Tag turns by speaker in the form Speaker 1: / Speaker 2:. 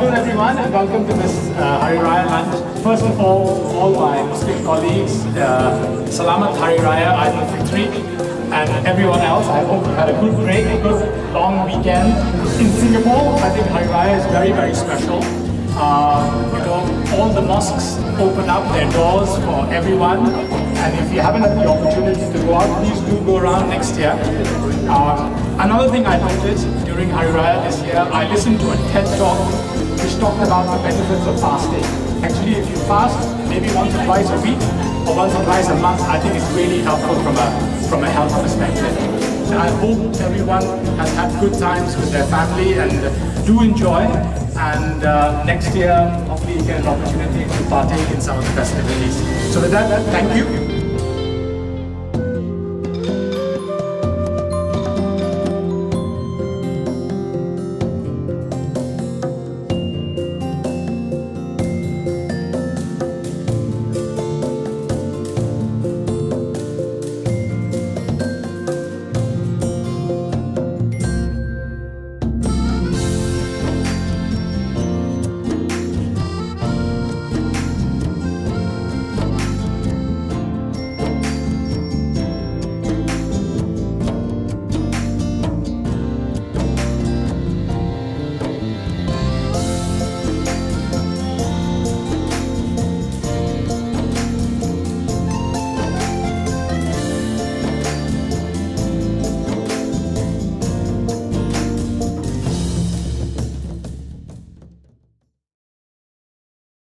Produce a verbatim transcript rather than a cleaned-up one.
Speaker 1: afternoon, everyone, and welcome to this uh, Hari Raya lunch. First of all, all my Muslim colleagues, uh, Salamat Hari Raya, Eid al-Fitr, and everyone else. I hope you had a good break, a good long weekend. In Singapore, I think Hari Raya is very, very special. Uh, you know, all the mosques open up their doors for everyone, and if you haven't had the opportunity to go out, please do go around next year. Uh, another thing I noticed during Hari Raya this year, I listened to a TED talk which talked about the benefits of fasting. Actually, if you fast maybe once or twice a week or once or twice a month, I think it's really helpful from a from a health perspective. And I hope everyone has had good times with their family and do enjoy. And uh, next year, hopefully you get an opportunity to partake in some of the festivities. So with that, thank you.